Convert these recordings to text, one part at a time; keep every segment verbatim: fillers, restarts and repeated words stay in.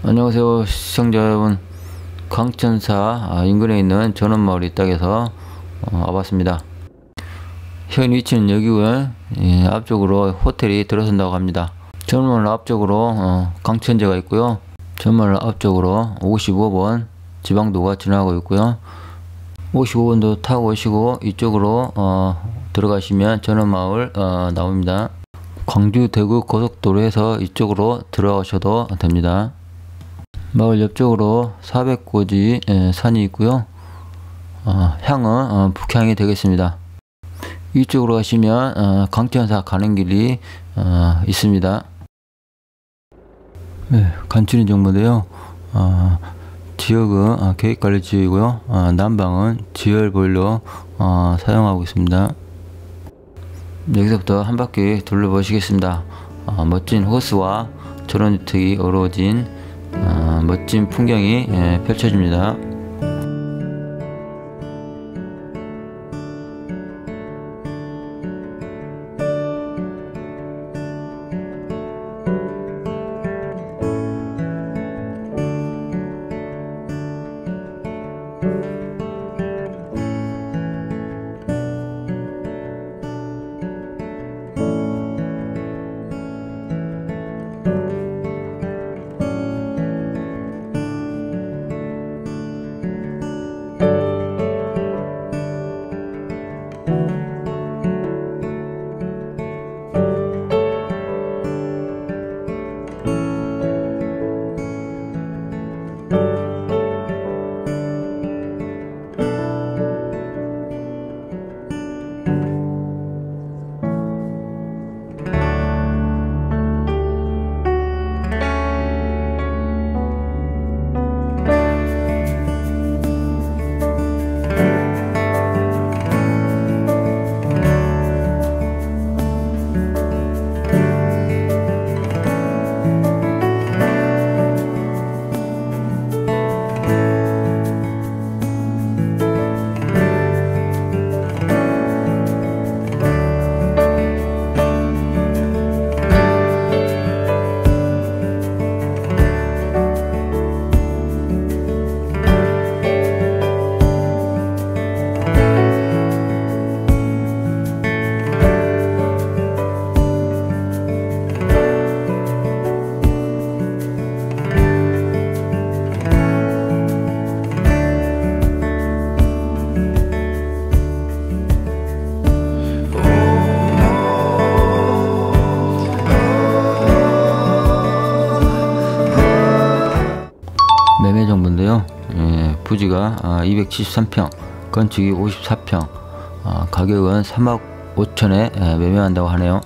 안녕하세요 시청자 여러분, 강천사 인근에 있는 전원마을 이 땅에서 어, 와봤습니다. 현 위치는 여기고요. 예, 앞쪽으로 호텔이 들어선다고 합니다. 전원마을 앞쪽으로 어, 강천제가 있고요. 전원마을 앞쪽으로 오십오 번 지방도가 지나가고 있고요. 오십오 번도 타고 오시고 이쪽으로 어, 들어가시면 전원마을 어, 나옵니다. 광주 대구 고속도로에서 이쪽으로 들어가셔도 됩니다. 마을 옆쪽으로 사백고지 에, 산이 있고요. 어, 향은 어, 북향이 되겠습니다. 이쪽으로 가시면 어, 강천사 가는 길이 어, 있습니다. 네, 간추린 정보인데요. 어, 지역은 어, 계획관리지역이고요. 어, 난방은 지열보일러 어, 사용하고 있습니다. 여기서부터 한 바퀴 둘러보시겠습니다. 어, 멋진 호수와 전원주택이 어우러진 어, 멋진 풍경이 예, 펼쳐집니다. 매매 정보인데요. 예, 부지가 아, 이백칠십삼 평, 건축이 오십사 평, 아, 가격은 삼억 오천에 예, 매매한다고 하네요.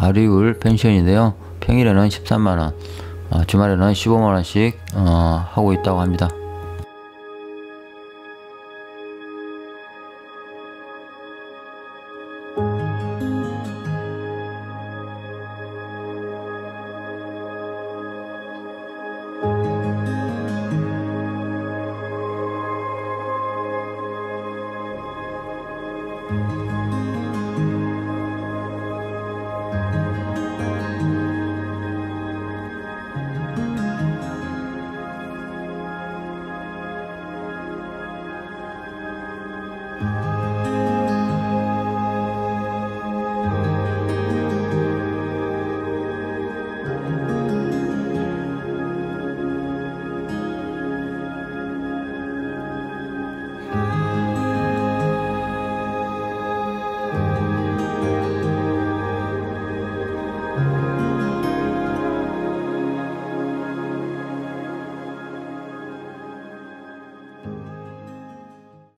아리울 펜션인데요. 평일에는 십삼만 원, 어, 주말에는 십오만 원씩 어, 하고 있다고 합니다.